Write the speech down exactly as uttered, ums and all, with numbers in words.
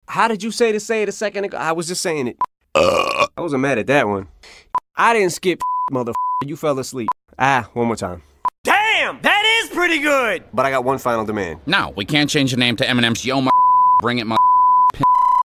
How did you say to say it a second ago? I was just saying it. Uh. I wasn't mad at that one. I didn't skip, mother. You fell asleep. Ah, one more time. Damn, that is pretty good! But I got one final demand. No, we can't change the name to Eminem's Yo Ma. Bring it, mother.